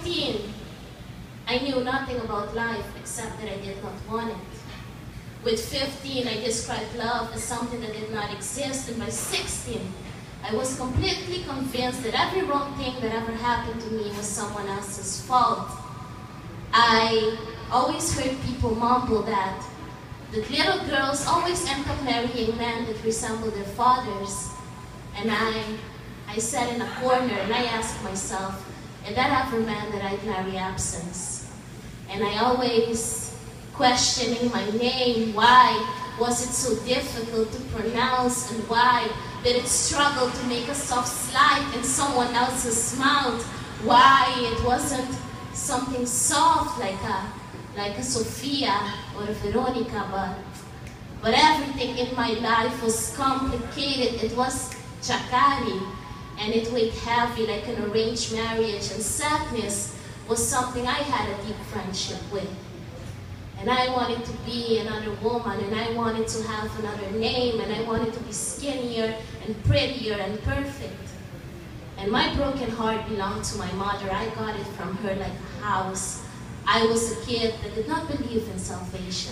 14, I knew nothing about life except that I did not want it. With 15, I described love as something that did not exist, and by 16, I was completely convinced that every wrong thing that ever happened to me was someone else's fault. I always heard people mumble that little girls always end up marrying men that resemble their fathers. And I sat in a corner and I asked myself, if that ever meant that I'd marry absence? And I always questioning my name, why was it so difficult to pronounce, and why did it struggle to make a soft slide in someone else's mouth? Why it wasn't something soft like a Sophia or a Veronica, but everything in my life was complicated. It was Yakari, and it weighed heavy like an arranged marriage, and sadness was something I had a deep friendship with. And I wanted to be another woman, and I wanted to have another name, and I wanted to be skinnier and prettier and perfect. And my broken heart belonged to my mother. I got it from her like a house. I was a kid that did not believe in salvation.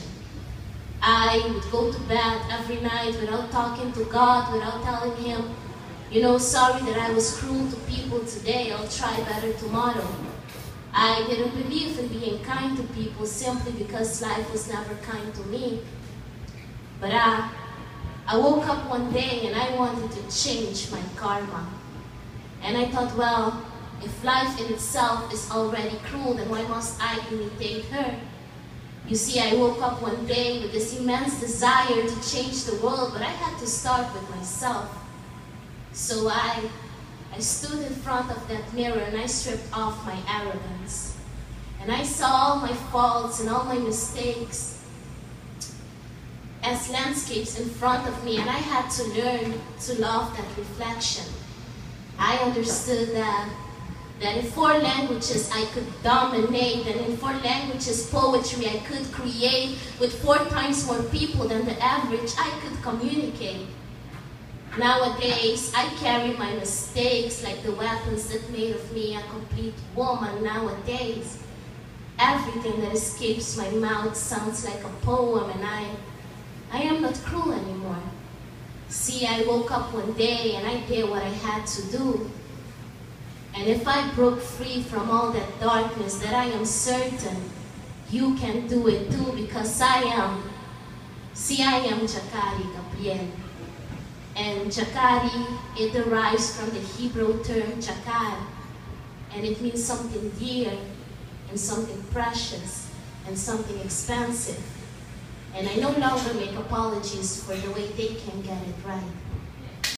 I would go to bed every night without talking to God, without telling him, you know, sorry that I was cruel to people today, I'll try better tomorrow. I didn't believe in being kind to people simply because life was never kind to me. But I woke up one day and I wanted to change my karma. And I thought, well, if life in itself is already cruel, then why must I imitate her? You see, I woke up one day with this immense desire to change the world, but I had to start with myself. So I stood in front of that mirror and I stripped off my arrogance. And I saw all my faults and all my mistakes as landscapes in front of me, and I had to learn to love that reflection. I understood that in 4 languages I could dominate, and in 4 languages poetry I could create. With 4 times more people than the average, I could communicate. Nowadays, I carry my mistakes like the weapons that made of me a complete woman. Nowadays, everything that escapes my mouth sounds like a poem, and I am not cruel anymore. See, I woke up one day and I did what I had to do. And if I broke free from all that darkness, that I am certain you can do it too, because I am Yakari Gabriel. And Yakari, it derives from the Hebrew term Yakar, and it means something dear, and something precious, and something expensive. And I no longer make apologies for the way they can get it right.